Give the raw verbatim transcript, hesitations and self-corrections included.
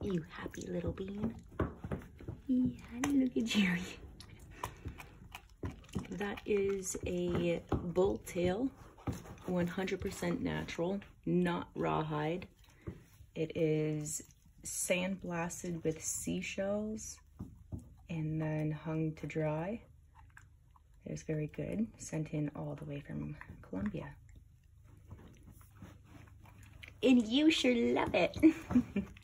You happy little bean. Yeah, look at you. That is a bull tail, one hundred percent natural, not rawhide. It is sandblasted with seashells and then hung to dry. It was very good, sent in all the way from Colombia. And you sure love it.